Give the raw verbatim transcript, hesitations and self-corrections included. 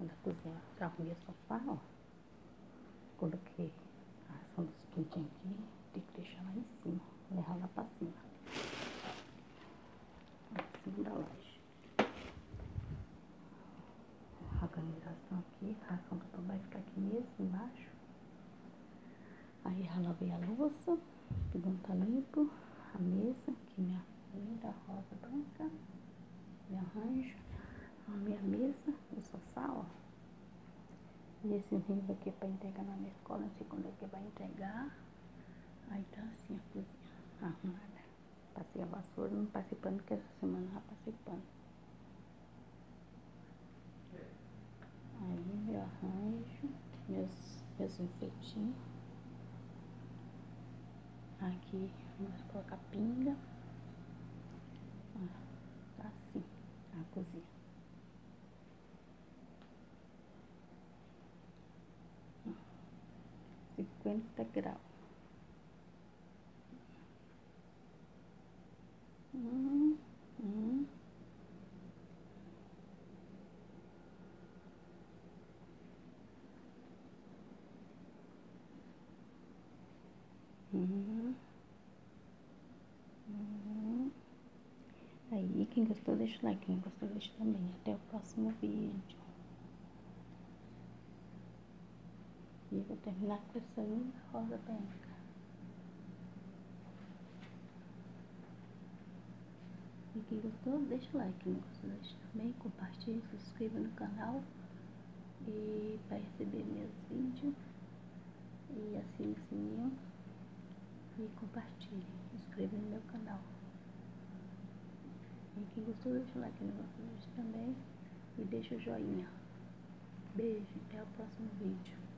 Quando a cozinha já arrumei o sofá, ó. Coloquei a ração dos pintinhos aqui. Tem que deixar lá em cima. Levar lá pra cima. Em cima da laje. A organização aqui. A ração do Tom vai ficar aqui mesmo, embaixo. Aí já lavei a louça. Tudo não tá limpo. A mesa, aqui minha linda rosa branca. Meu arranjo. A minha mesa, o sofá, ó. E esse livro aqui para entregar na minha escola, não sei quando é que vai entregar. Aí tá assim a cozinha arrumada. Passei a vassoura, não passei pano, porque essa semana já passei pano. Aí meu arranjo, meus, meus enfeitinhos. Aqui vamos colocar pinga. Ah, tá assim a cozinha. cinquenta graus. Hum, hum. Hum. Hum. Aí, quem gostou, deixa o like. Quem não gostou, deixa também. Até o próximo vídeo. E vou terminar com essa linda rosa branca. E quem gostou, deixa o like. Quem não gostou, deixa também. Compartilhe, se inscreva no canal. E para receber meus vídeos. E assine o sininho. E compartilhe. Inscreva no meu canal. E quem gostou, deixa o like. Quem não gostou, deixa também. E deixa o joinha. Beijo. Até o próximo vídeo.